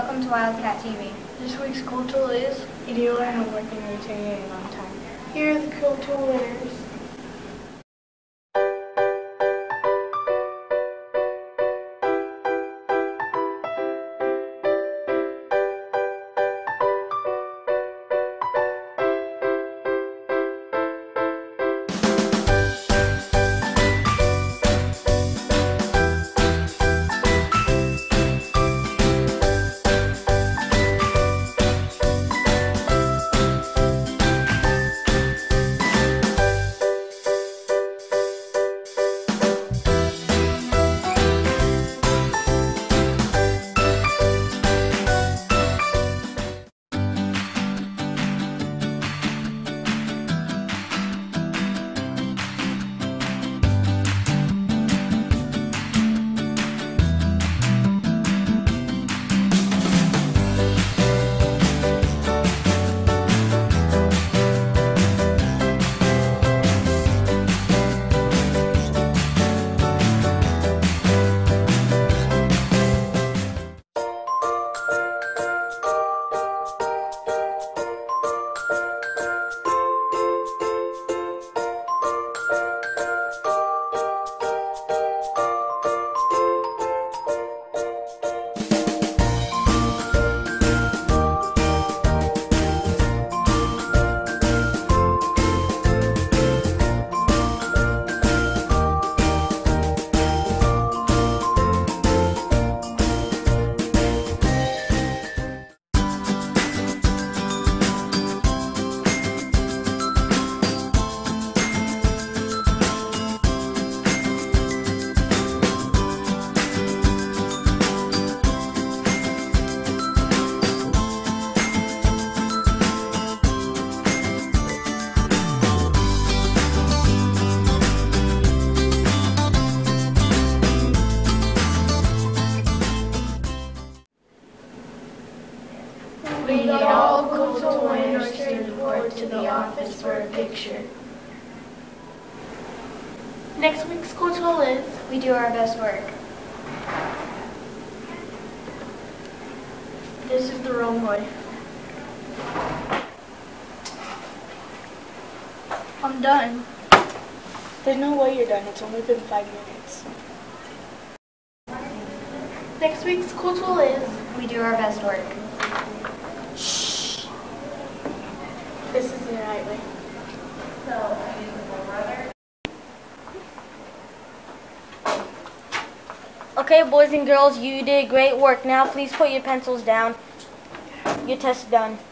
Welcome to Wildcat TV. This week's school tool is you do your homework and return it on time. Here are the school tool winners. We all go to winners to report to the office for a picture. Next week's school tool is We do our best work. this is the wrong way. I'm done. There's no way you're done. It's only been 5 minutes. Next week's school tool is We do our best work. this is the right way. Okay, boys and girls, you did great work. Now please put your pencils down. Your test is done.